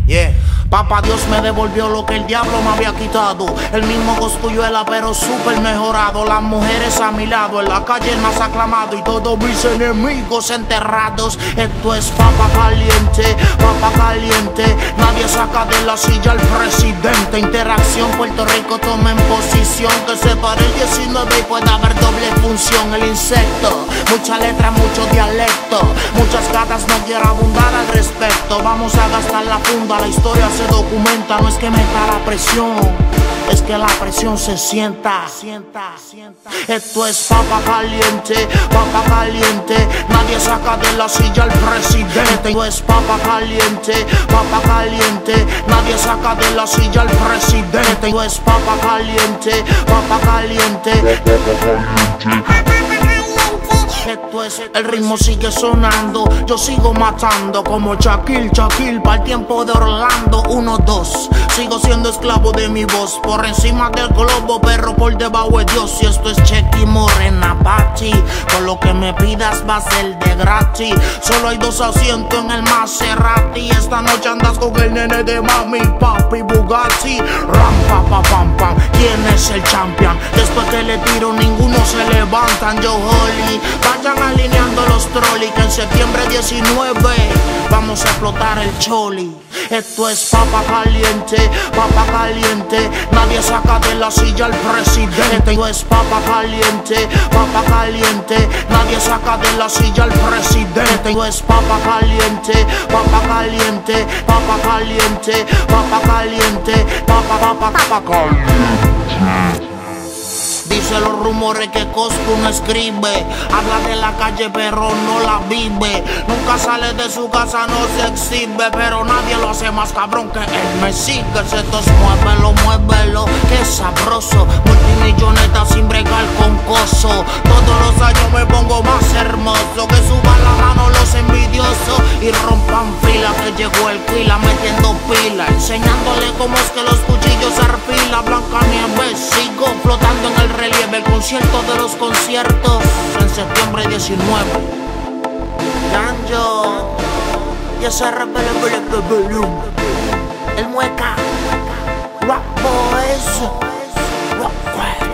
Yeah. Papá Dios me devolvió lo que el diablo me había quitado. El mismo Cosculluela pero súper mejorado. Las mujeres a mi lado, en la calle el más aclamado y todos mis enemigos enterrados. Esto es papa caliente, nadie saca de la silla al presidente. Interacción, Puerto Rico toma en posición, que se pare el 19 y pueda haber doble función. El insecto, mucha letra, mucho dialecto, muchas gatas, no quiero abundar al respecto. Vamos a gastar la funda, la historia se documenta. No es que meta la presión, es que la presión se sienta. Esto es papa caliente, nadie saca de la silla al presidente. Esto es papa caliente, nadie saca de la silla al presidente. Esto es papa caliente. Esto es, el ritmo sigue sonando, yo sigo matando como Shaquille, para el tiempo de Orlando. 1, 2, sigo siendo esclavo de mi voz, por encima del globo, perro por debajo de Dios. Y esto es Chequi Morena Pachi, con lo que me pidas va a ser de gratis. Solo hay 2 asientos en el Maserati. Esta noche andas con el nene de mami, papi Bugatti. Ram, pa, pa, pam, pam. ¿Quién es el champion? Después que le tiro ninguno se levantan. Yo Holly, vayan alineando los trolley, que en septiembre 19 vamos a explotar el choli. Esto es papa caliente, nadie saca de la silla al presidente. Esto es papa caliente, nadie saca de la silla al presidente. Esto es papa caliente, papa caliente. Dice los rumores que Coscu no escribe, habla de la calle pero no la vive. Nunca sale de su casa, no se exhibe, pero nadie lo hace más cabrón que él. Me sigue, estos muévelo, que sabroso. Multimilloneta sin bregar con coso. Todos los años me pongo más hermoso. Que suban la mano los envidiosos y rompan fila, que llegó el Kila metiendo pila, enseñándole cómo es que los cuchillos se arpila. Blancanieves, sigo flotando en el relieve, el concierto de los conciertos en septiembre 19. Ganjo, y ese el mueca, Rock Boys, Rock Boys.